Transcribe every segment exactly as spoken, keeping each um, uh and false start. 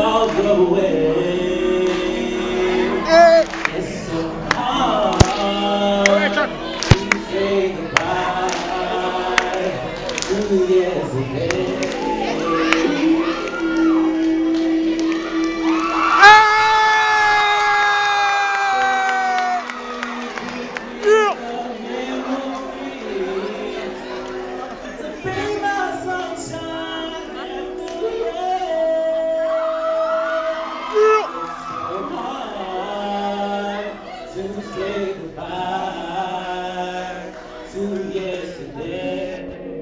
all the way. Hey. It's so hard to say goodbye to yesterday. Yeah. Be my sunshine after the rain. It's so hard to say goodbye to yesterday.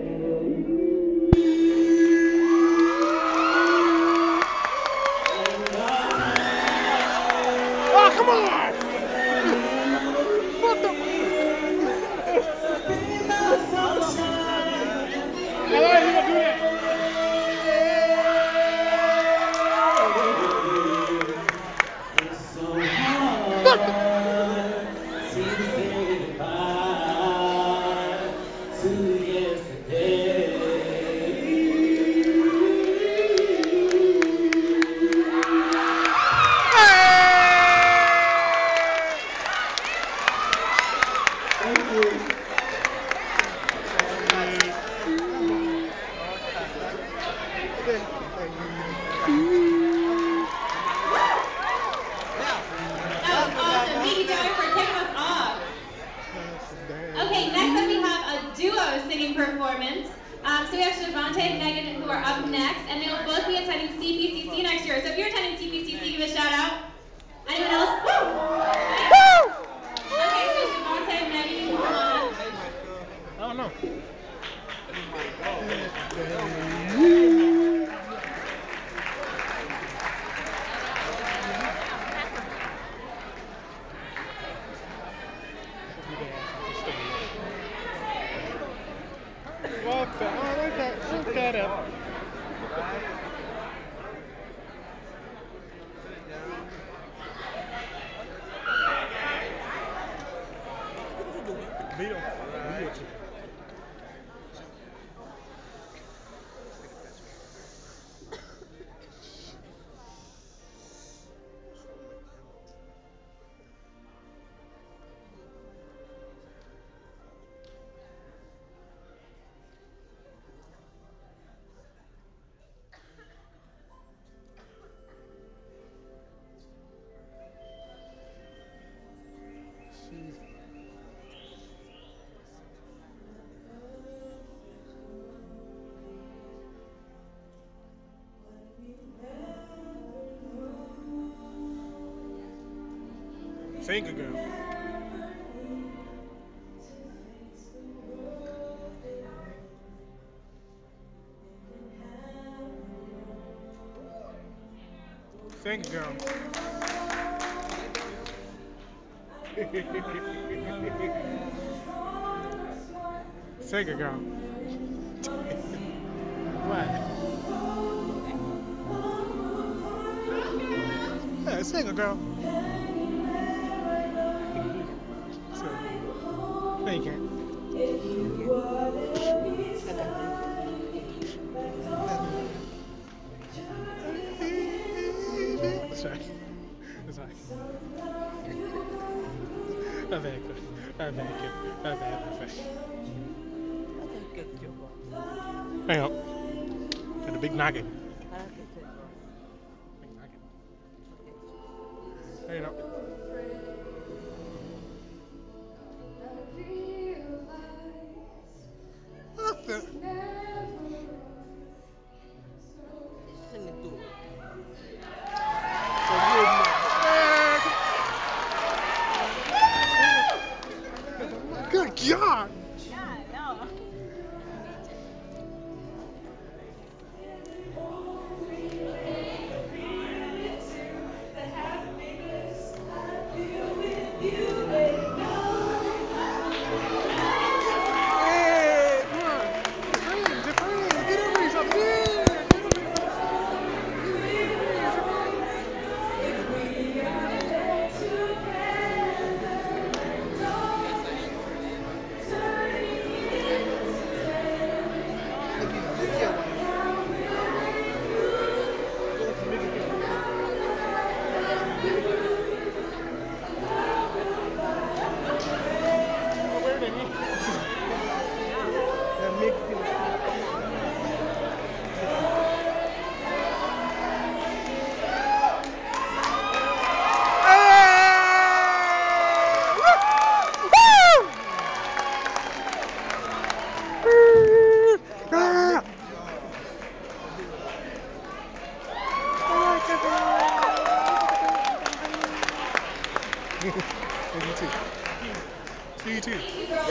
And I Oh, come on! What the? be my sunshine Now why are you gonna do that? it's so What the? hard to say goodbye to yesterday. Thank you. That was awesome. Thank you, Joey, for kicking us off. Okay, next up we have a duo singing performance. Um, so we have Shavante and Megan who are up next, and they will both be attending C P C C next year. So if you're attending C P C C, give a shout out. Anyone else? Woo! Okay, so Shavante and Megan, come on. I don't know. What the? Oh, look at look at it. Video. Video. Sing it, girl. Sing it, girl. Sing it, girl. What? Yeah, sing it, girl. Sing it. That's right. That's right. That's very good. That's very good. That's very perfect. Hang on. Got a big noggin. Big noggin. Hang on. What the? Good God. And you too. See you too.